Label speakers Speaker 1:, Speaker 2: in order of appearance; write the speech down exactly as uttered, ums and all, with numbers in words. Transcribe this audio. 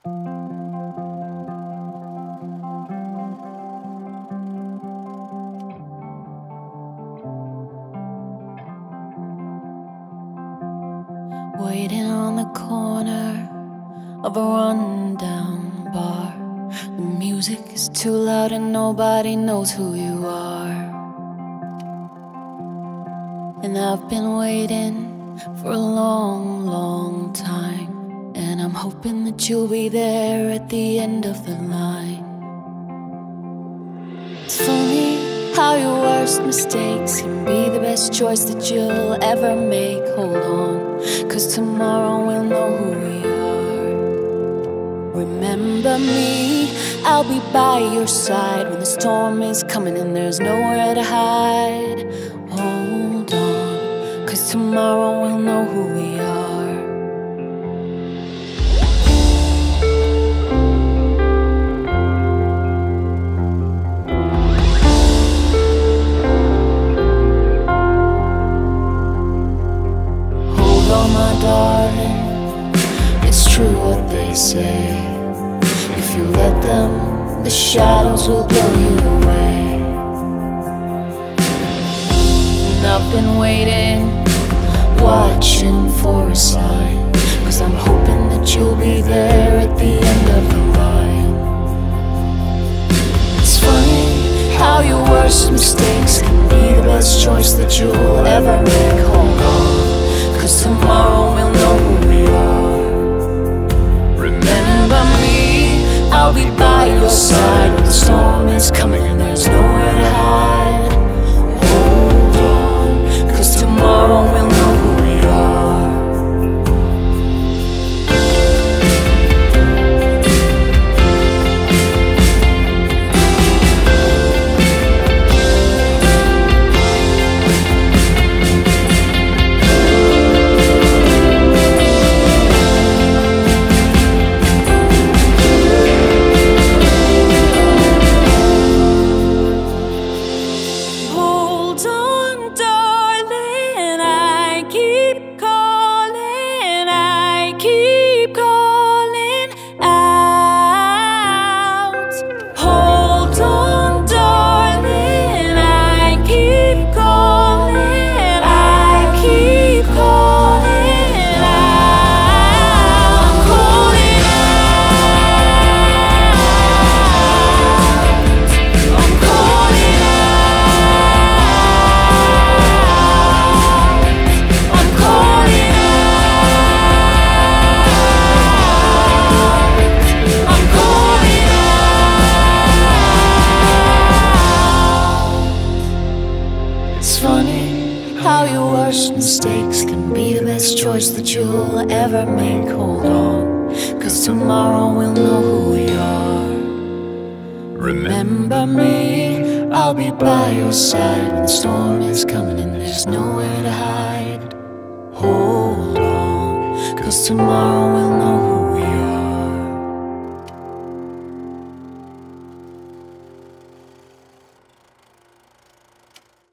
Speaker 1: Waiting on the corner of a rundown bar. The music is too loud and nobody knows who you are. And I've been waiting for a long, long time, and I'm hoping that you'll be there at the end of the line. It's funny how your worst mistakes can be the best choice that you'll ever make. Hold on, 'cause tomorrow we'll know who we are. Remember me, I'll be by your side when the storm is coming and there's nowhere to hide. Hold on, 'cause tomorrow we'll know who we are. Darling, it's true what they say. If you let them, the shadows will blow you away. And I've been waiting, watching for a sign, 'cause I'm hoping that you'll be there at the end of the line. It's funny how your worst mistakes can be the best choice that you'll ever make. Hold on, 'cause tomorrow we'll know who we are. Remember me, I'll be by your side when the storm is coming and there's nowhere to hide. Hold on, 'cause tomorrow we'll know who we are. Mistakes can be the best choice that you'll ever make. Hold on, 'cause tomorrow we'll know who we are. Remember me, I'll be by your side when the storm is coming and there's nowhere to hide. Hold on, 'cause tomorrow we'll know